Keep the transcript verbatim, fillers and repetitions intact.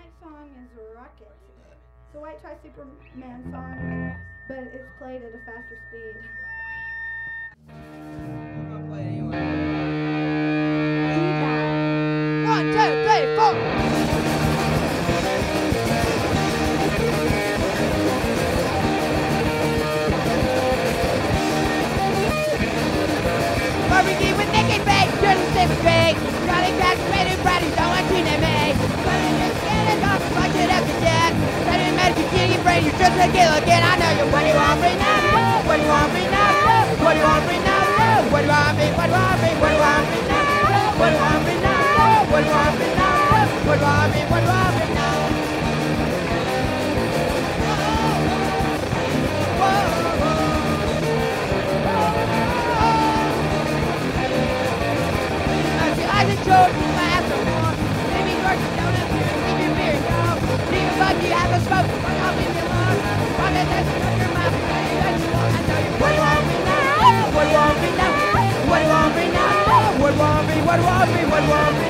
next song is Rocket. It's a White Trash Superman song, but it's played at a faster speed. I'm gonna play it anyway. One, two, three, four. Barbecue with Nick and Bake, you're the sixth grade. Johnny Jack's ready, ready, don't want you to me. Running your skin and off, punch it up again. Ready to make you get your brain, you're just a kill again. I know you, what do you want me now? What do you want me now? What do you want me now? What do you want me? What do you want me? What do you want me now? What do you want me now? What do you want me now? What do you want me? What do you want me now? I just showed you my ass some more. Maybe you're just down up here, keep your beer, yo. Leave a bug, you have a smoke, fuck off, leave me alone. Run it, that's shut your mouth, you know you got you want. I know you, what do you want me now? What do you want me now? What do you want me now? What do you want me? What do you want me? What do you want me?